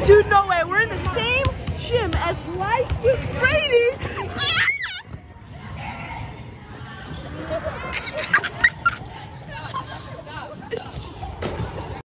Dude, no way. We're in the same gym as Life with Brady.